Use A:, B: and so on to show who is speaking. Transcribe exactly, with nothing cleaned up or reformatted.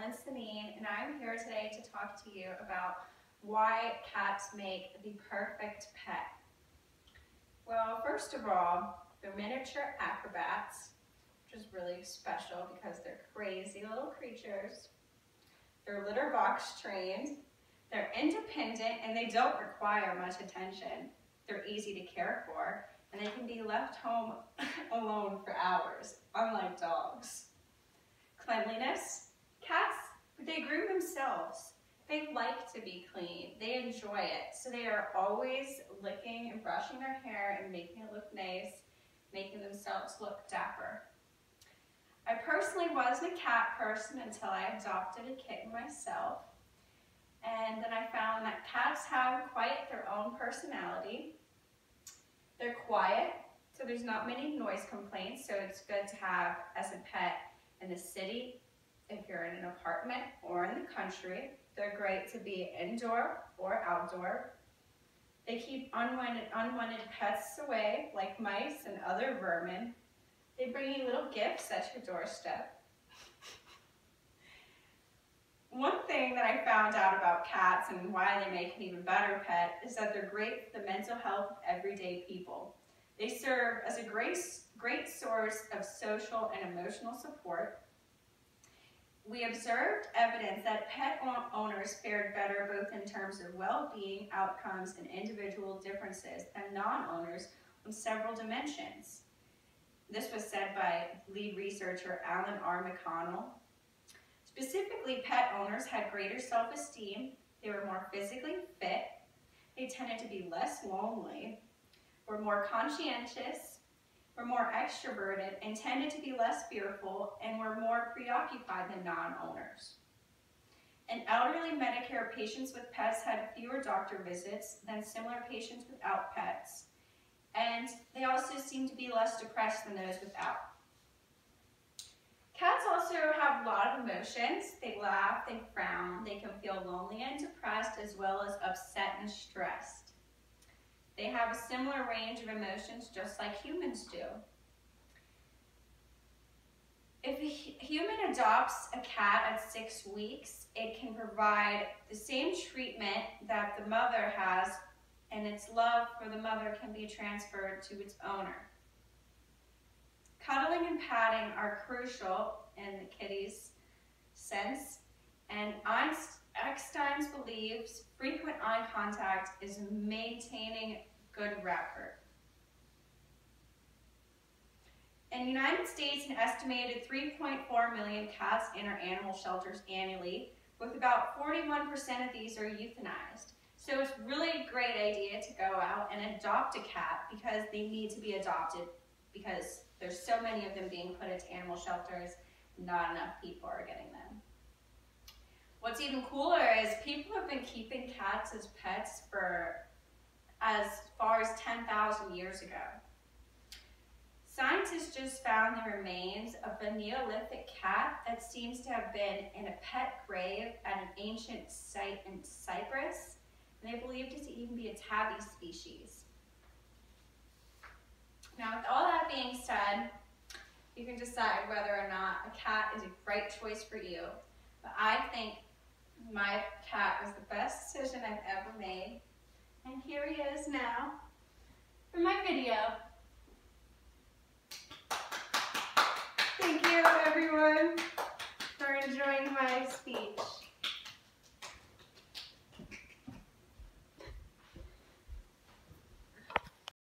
A: Madeline Sanine, and I'm here today to talk to you about why cats make the perfect pet. Well, first of all, they're miniature acrobats, which is really special because they're crazy little creatures. They're litter box trained, they're independent, and they don't require much attention. They're easy to care for, and they can be left home alone for hours, unlike dogs. Cleanliness. Cats, they groom themselves. They like to be clean. They enjoy it. So they are always licking and brushing their hair and making it look nice, making themselves look dapper. I personally wasn't a cat person until I adopted a kitten myself. And then I found that cats have quite their own personality. They're quiet, so there's not many noise complaints, so it's good to have as a pet in the city, if you're in an apartment, or in the country. They're great to be indoor or outdoor. They keep unwanted, unwanted pets away, like mice and other vermin. They bring you little gifts at your doorstep. One thing that I found out about cats and why they make an even better pet is that they're great for the mental health of everyday people. They serve as a great, great source of social and emotional support. We observed evidence that pet owners fared better both in terms of well-being outcomes and individual differences than non-owners on several dimensions. This was said by lead researcher Alan R. McConnell. Specifically, pet owners had greater self-esteem, they were more physically fit, they tended to be less lonely, were more conscientious, were more extroverted, and tended to be less fearful, and were more preoccupied than non-owners. And elderly Medicare patients with pets had fewer doctor visits than similar patients without pets, and they also seemed to be less depressed than those without. Cats also have a lot of emotions. They laugh, they frown, they can feel lonely and depressed, as well as upset and stressed. They have a similar range of emotions just like humans do. If a human adopts a cat at six weeks, it can provide the same treatment that the mother has, and its love for the mother can be transferred to its owner. Cuddling and patting are crucial in the kitty's sense, and Einstein believes frequent eye contact is maintaining good rapport. In the United States, an estimated three point four million cats enter animal shelters annually, with about forty-one percent of these are euthanized. So it's really a great idea to go out and adopt a cat because they need to be adopted because there's so many of them being put into animal shelters, not enough people are getting them. What's even cooler is people have been keeping cats as pets for as far as ten thousand years ago. Scientists just found the remains of a Neolithic cat that seems to have been in a pet grave at an ancient site in Cyprus, and they believed it to even be a tabby species. Now, with all that being said, you can decide whether or not a cat is a right choice for you. But I think my cat was the best decision I've ever made. And here he is now for my video. Thank you, everyone, for enjoying my speech.